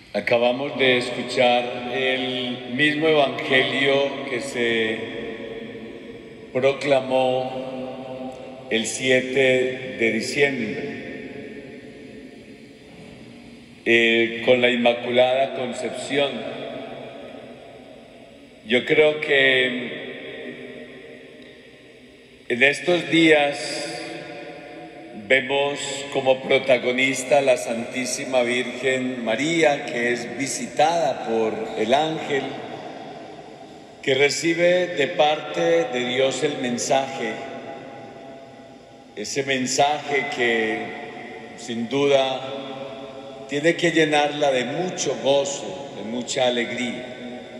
Acabamos de escuchar el mismo evangelio que se proclamó el 7 de diciembre con la Inmaculada Concepción. Yo creo que en estos días vemos como protagonista a la Santísima Virgen María, que es visitada por el ángel, que recibe de parte de Dios el mensaje, ese mensaje que sin duda tiene que llenarla de mucho gozo, de mucha alegría.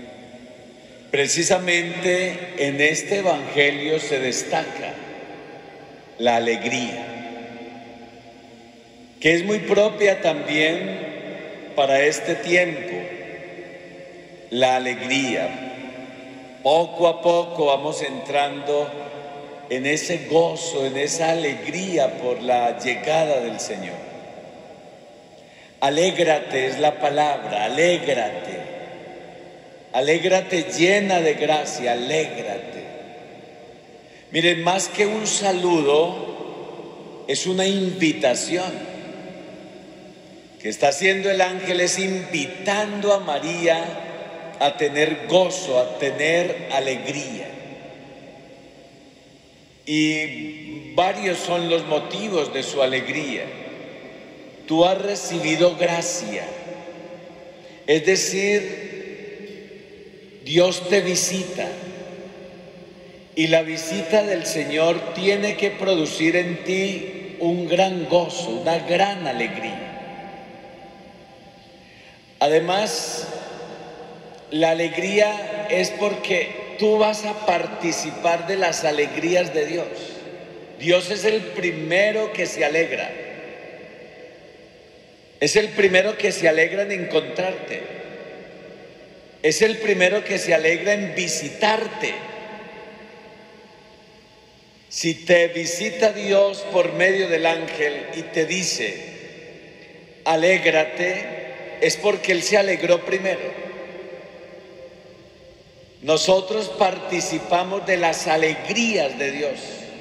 Precisamente en este evangelio se destaca la alegría, que es muy propia también para este tiempo, la alegría. Poco a poco vamos entrando en ese gozo, en esa alegría por la llegada del Señor. Alégrate es la palabra, alégrate. Alégrate llena de gracia, alégrate. Miren, más que un saludo, es una invitación que está haciendo el ángel, es invitando a María a tener gozo, a tener alegría. Y varios son los motivos de su alegría. Tú has recibido gracia, es decir, Dios te visita, y la visita del Señor tiene que producir en ti un gran gozo, una gran alegría. Además, la alegría es porque tú vas a participar de las alegrías de Dios. Dios es el primero que se alegra. Es el primero que se alegra en encontrarte. Es el primero que se alegra en visitarte. Si te visita Dios por medio del ángel y te dice, alégrate, es porque Él se alegró primero. Nosotros participamos de las alegrías de Dios.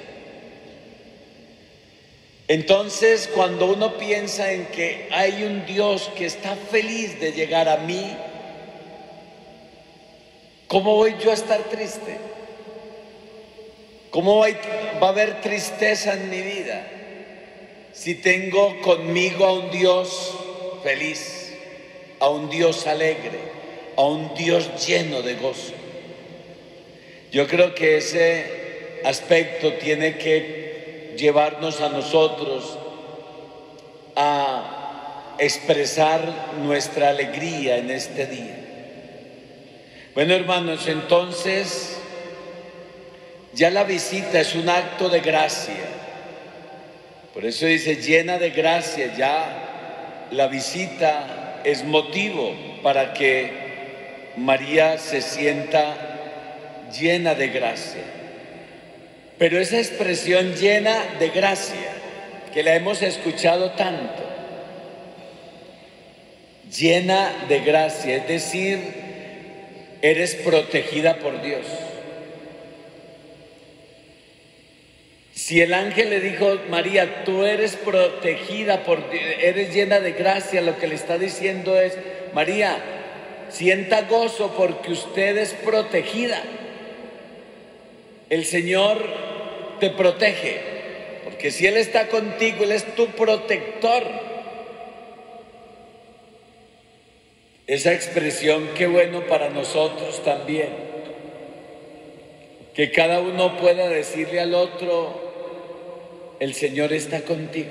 Entonces, cuando uno piensa en que hay un Dios que está feliz de llegar a mí, ¿cómo voy yo a estar triste? ¿Cómo va a haber tristeza en mi vida si tengo conmigo a un Dios feliz, a un Dios alegre, a un Dios lleno de gozo? Yo creo que ese aspecto tiene que llevarnos a nosotros a expresar nuestra alegría en este día. Bueno, hermanos, entonces ya la visita es un acto de gracia. Por eso dice llena de gracia. Ya la visita es motivo para que María se sienta llena de gracia. Pero esa expresión llena de gracia, que la hemos escuchado tanto, llena de gracia, es decir, eres protegida por Dios. Si el ángel le dijo, María, tú eres protegida por Dios, eres llena de gracia, lo que le está diciendo es, María, sienta gozo porque usted es protegida. El Señor te protege, porque si Él está contigo, Él es tu protector. Esa expresión, qué bueno para nosotros también, que cada uno pueda decirle al otro, el Señor está contigo.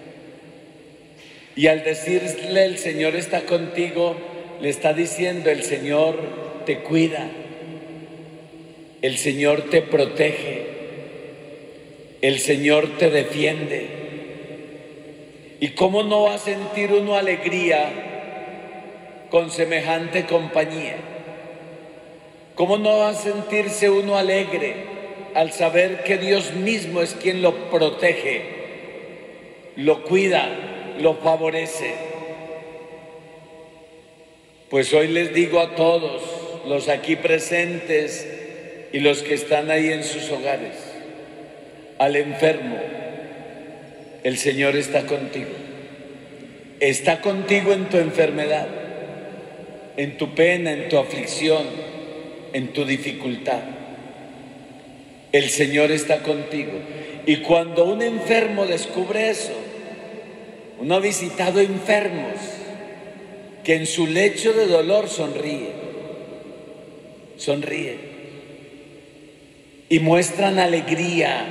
Y al decirle el Señor está contigo, le está diciendo el Señor te cuida, el Señor te protege, el Señor te defiende. ¿Y cómo no va a sentir uno alegría con semejante compañía? ¿Cómo no va a sentirse uno alegre al saber que Dios mismo es quien lo protege, lo cuida, lo favorece? Pues hoy les digo a todos, los aquí presentes y los que están ahí en sus hogares, al enfermo, el Señor está contigo. Está contigo en tu enfermedad, en tu pena, en tu aflicción, en tu dificultad. El Señor está contigo. Y cuando un enfermo descubre eso, uno ha visitado enfermos que en su lecho de dolor sonríen y muestran alegría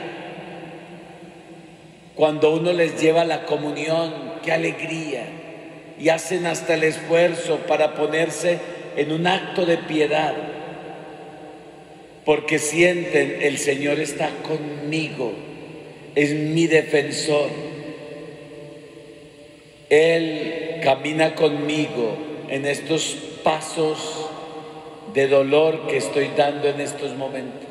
cuando uno les lleva la comunión. ¡Qué alegría! Y hacen hasta el esfuerzo para ponerse en un acto de piedad, porque sienten: el Señor está conmigo, es mi defensor, Él camina conmigo en estos pasos de dolor que estoy dando en estos momentos.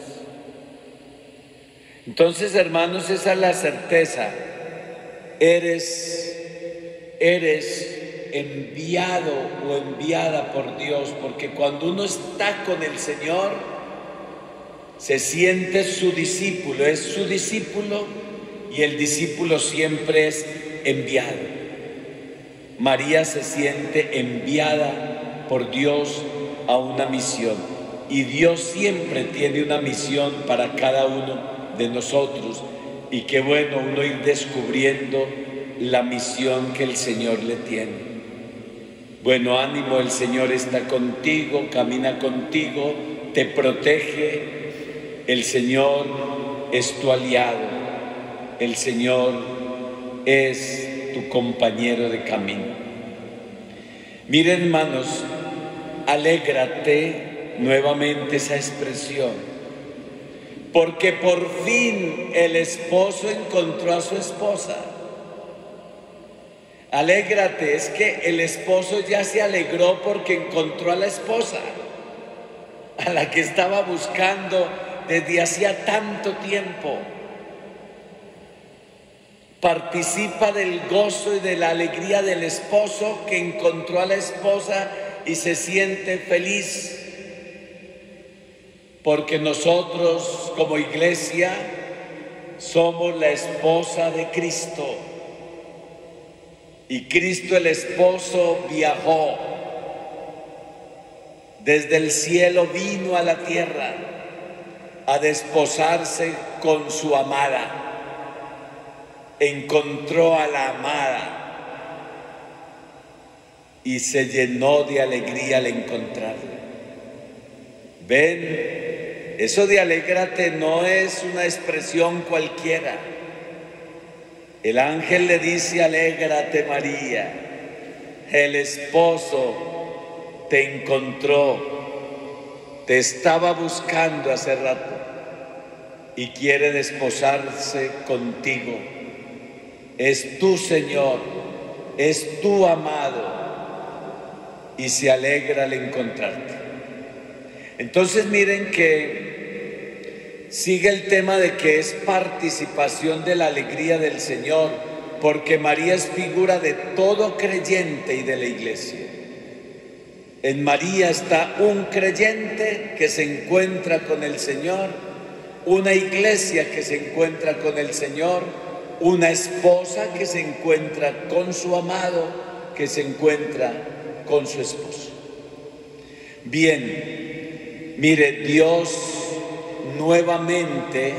Entonces, hermanos, esa es la certeza. Eres enviado o enviada por Dios, porque cuando uno está con el Señor, se siente su discípulo, es su discípulo, y el discípulo siempre es enviado. María se siente enviada por Dios a una misión, y Dios siempre tiene una misión para cada uno de nosotros, y qué bueno uno ir descubriendo la misión que el Señor le tiene. Bueno, ánimo, el Señor está contigo, camina contigo, te protege. El Señor es tu aliado, el Señor es tu compañero de camino. Miren, hermanos, alégrate, nuevamente esa expresión, porque por fin el esposo encontró a su esposa. Alégrate, es que el esposo ya se alegró porque encontró a la esposa, a la que estaba buscando desde hacía tanto tiempo. Participa del gozo y de la alegría del esposo que encontró a la esposa y se siente feliz, porque nosotros como iglesia somos la esposa de Cristo. Y Cristo el esposo viajó desde el cielo, vino a la tierra a desposarse con su amada. Encontró a la amada y se llenó de alegría al encontrarla. Ven, eso de alégrate no es una expresión cualquiera. El ángel le dice: alégrate, María, el esposo te encontró, te estaba buscando hace rato y quiere desposarse contigo. Es tu Señor, es tu amado, y se alegra al encontrarte. Entonces miren que sigue el tema de que es participación de la alegría del Señor, porque María es figura de todo creyente y de la iglesia. En María está un creyente que se encuentra con el Señor, una iglesia que se encuentra con el Señor, una esposa que se encuentra con su amado, que se encuentra con su esposo. Bien, mire, Dios nuevamente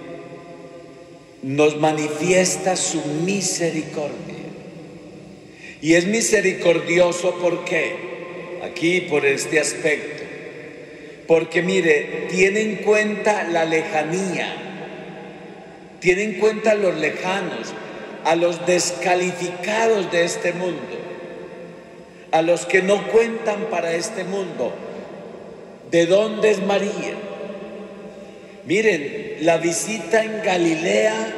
nos manifiesta su misericordia. Y es misericordioso, ¿por qué? Aquí por este aspecto. Porque mire, tiene en cuenta la lejanía, tiene en cuenta a los lejanos, a los descalificados de este mundo, a los que no cuentan para este mundo. ¿De dónde es María? Miren, la visita en Galilea,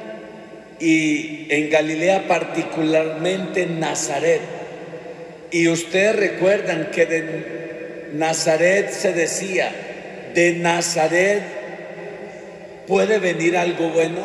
y en Galilea particularmente en Nazaret. Y ustedes recuerdan que de Nazaret se decía: de Nazaret puede venir algo bueno.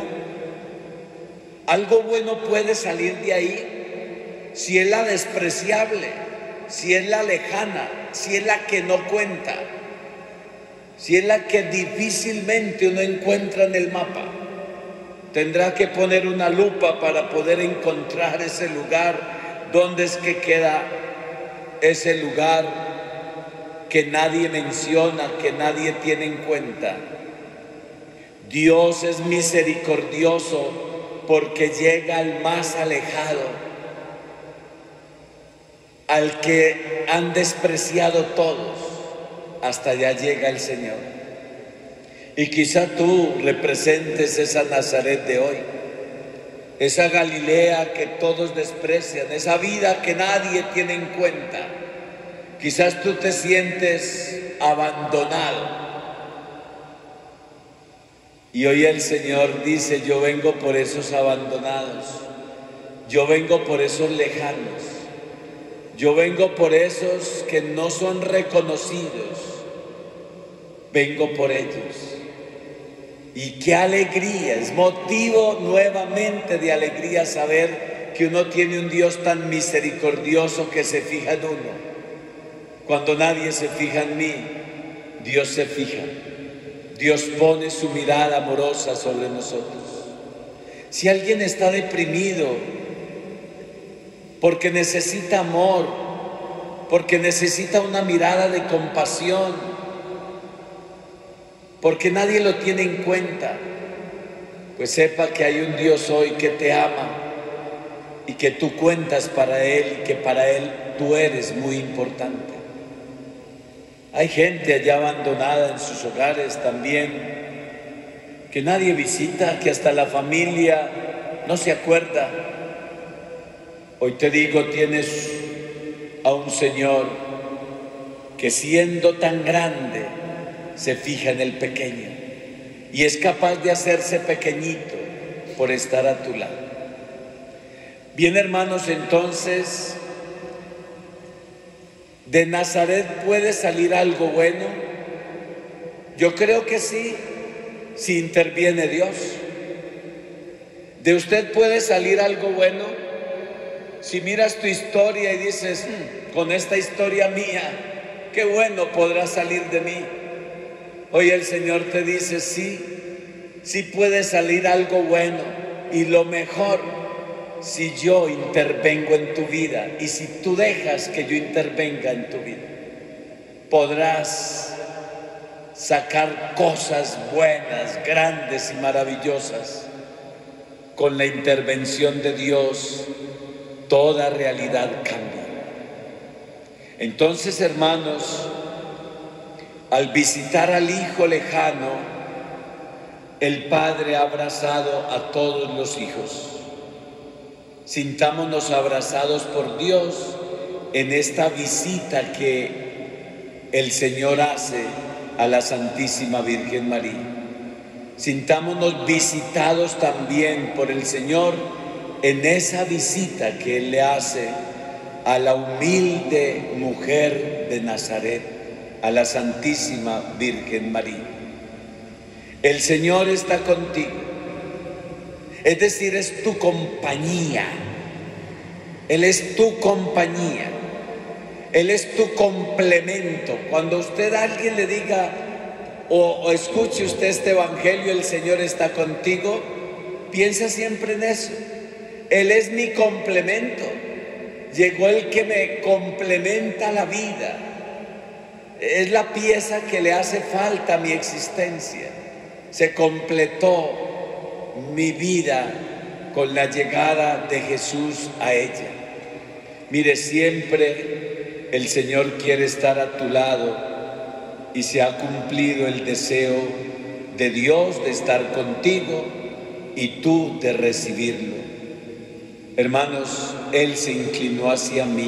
Algo bueno puede salir de ahí si es la despreciable. si es la lejana, si es la que no cuenta, si es la que difícilmente uno encuentra en el mapa. Tendrá que poner una lupa para poder encontrar ese lugar. ¿Dónde es que queda ese lugar que nadie menciona, que nadie tiene en cuenta? Dios es misericordioso porque llega al más alejado, al que han despreciado todos. Hasta allá llega el Señor. Y quizá tú representes esa Nazaret de hoy, esa Galilea que todos desprecian, esa vida que nadie tiene en cuenta. Quizás tú te sientes abandonado. Y hoy el Señor dice: yo vengo por esos abandonados, yo vengo por esos lejanos, yo vengo por esos que no son reconocidos, vengo por ellos. Y qué alegría, es motivo nuevamente de alegría saber que uno tiene un Dios tan misericordioso que se fija en uno. Cuando nadie se fija en mí, Dios se fija. Dios pone su mirada amorosa sobre nosotros. Si alguien está deprimido porque necesita amor, porque necesita una mirada de compasión, porque nadie lo tiene en cuenta, pues sepa que hay un Dios hoy que te ama y que tú cuentas para Él y que para Él tú eres muy importante. Hay gente allá abandonada en sus hogares también, que nadie visita, que hasta la familia no se acuerda. Hoy te digo, tienes a un Señor que siendo tan grande se fija en el pequeño y es capaz de hacerse pequeñito por estar a tu lado. Bien, hermanos, entonces, ¿de Nazaret puede salir algo bueno? Yo creo que sí, si interviene Dios. ¿De usted puede salir algo bueno? Si miras tu historia y dices: con esta historia mía, qué bueno podrá salir de mí. Hoy el Señor te dice: sí, sí puede salir algo bueno, y lo mejor, si yo intervengo en tu vida y si tú dejas que yo intervenga en tu vida, podrás sacar cosas buenas, grandes y maravillosas. Con la intervención de Dios, toda realidad cambia. Entonces, hermanos, al visitar al hijo lejano, el Padre ha abrazado a todos los hijos. Sintámonos abrazados por Dios en esta visita que el Señor hace a la Santísima Virgen María. Sintámonos visitados también por el Señor en esa visita que Él le hace a la humilde mujer de Nazaret, a la Santísima Virgen María. El Señor está contigo, es decir, es tu compañía. Él es tu compañía, Él es tu complemento. Cuando usted a alguien le diga o escuche usted este evangelio, el Señor está contigo, piensa siempre en eso. Él es mi complemento. Llegó el que me complementa la vida. Es la pieza que le hace falta a mi existencia. Se completó mi vida con la llegada de Jesús a ella. Mire, siempre el Señor quiere estar a tu lado y se ha cumplido el deseo de Dios de estar contigo y tú de recibirlo. Hermanos, Él se inclinó hacia mí.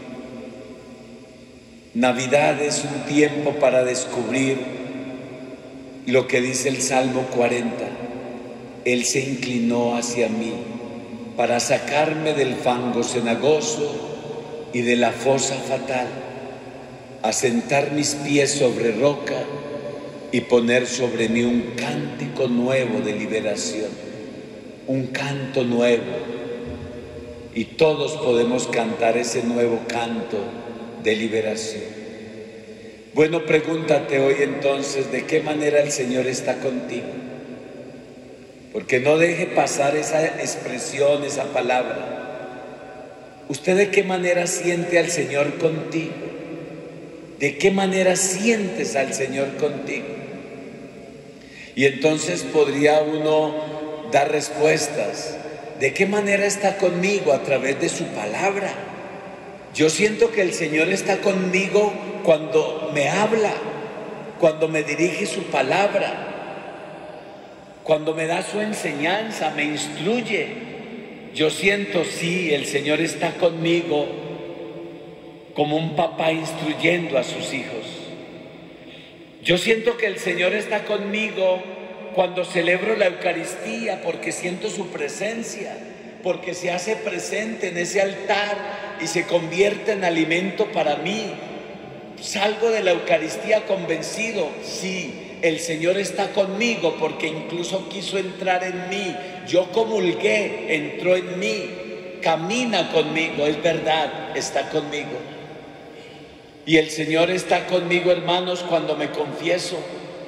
Navidad es un tiempo para descubrir lo que dice el Salmo 40. Él se inclinó hacia mí para sacarme del fango cenagoso y de la fosa fatal, asentar mis pies sobre roca y poner sobre mí un cántico nuevo de liberación, un canto nuevo. Y todos podemos cantar ese nuevo canto de liberación. Bueno, pregúntate hoy entonces, ¿de qué manera el Señor está contigo? Porque no deje pasar esa expresión, esa palabra. ¿Usted de qué manera siente al Señor contigo? ¿De qué manera sientes al Señor contigo? Y entonces podría uno dar respuestas. ¿De qué manera está conmigo? A través de su palabra. Yo siento que el Señor está conmigo cuando me habla, cuando me dirige su palabra, cuando me da su enseñanza, me instruye. Yo siento, sí, el Señor está conmigo como un papá instruyendo a sus hijos. Yo siento que el Señor está conmigo cuando celebro la Eucaristía, porque siento su presencia, porque se hace presente en ese altar y se convierte en alimento para mí. Salgo de la Eucaristía convencido, sí, el Señor está conmigo porque incluso quiso entrar en mí. Yo comulgué, entró en mí, camina conmigo, es verdad, está conmigo. Y el Señor está conmigo, hermanos, cuando me confieso.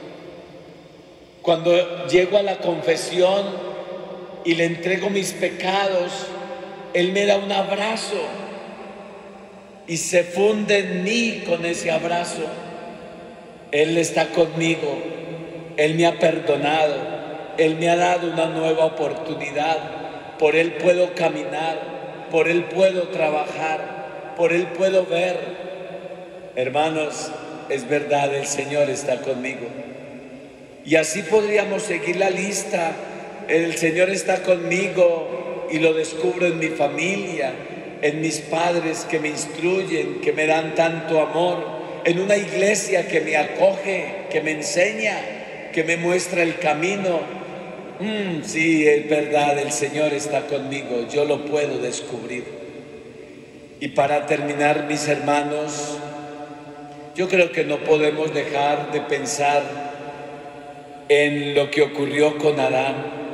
Cuando llego a la confesión y le entrego mis pecados, Él me da un abrazo y se funde en mí con ese abrazo. Él está conmigo, Él me ha perdonado, Él me ha dado una nueva oportunidad. Por Él puedo caminar, por Él puedo trabajar, por Él puedo ver. Hermanos, es verdad, el Señor está conmigo. Y así podríamos seguir la lista. El Señor está conmigo y lo descubro en mi familia, en mis padres que me instruyen, que me dan tanto amor, en una iglesia que me acoge, que me enseña, que me muestra el camino. Sí, es verdad, el Señor está conmigo, yo lo puedo descubrir. Y para terminar, mis hermanos, yo creo que no podemos dejar de pensar en lo que ocurrió con Adán.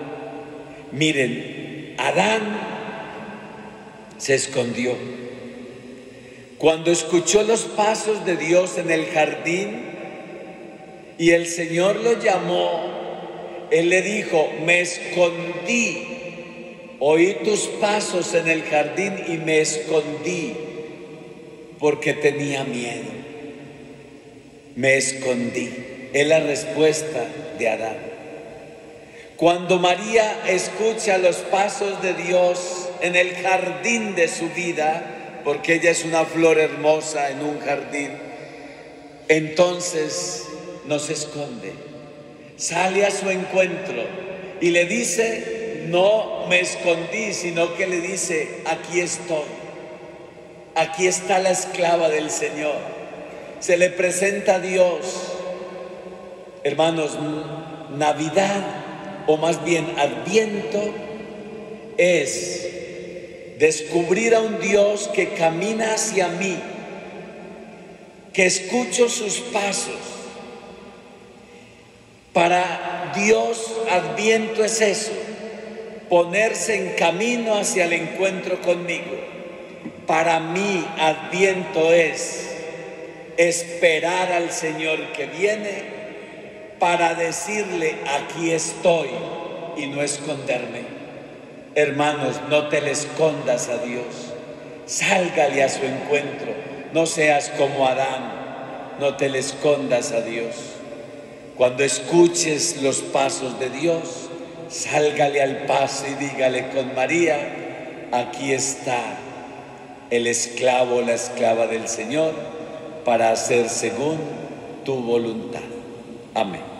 Miren, Adán se escondió. Cuando escuchó los pasos de Dios en el jardín y el Señor lo llamó, Él le dijo: me escondí, oí tus pasos en el jardín y me escondí porque tenía miedo. Me escondí. Es la respuesta de Adán. Cuando María escucha los pasos de Dios en el jardín de su vida, porque ella es una flor hermosa en un jardín, entonces no se esconde, sale a su encuentro y le dice: no me escondí, sino que le dice: aquí estoy, aquí está la esclava del Señor. Se le presenta a Dios. Hermanos, Navidad, o más bien Adviento, es descubrir a un Dios que camina hacia mí, que escucho sus pasos. Para Dios, Adviento es eso, ponerse en camino hacia el encuentro conmigo. Para mí, Adviento es esperar al Señor que viene para decirle: aquí estoy, y no esconderme. Hermanos, no te le escondas a Dios, sálgale a su encuentro, no seas como Adán, no te le escondas a Dios. Cuando escuches los pasos de Dios, sálgale al paso y dígale con María: aquí está el esclavo, la esclava del Señor, para hacer según tu voluntad. Amén.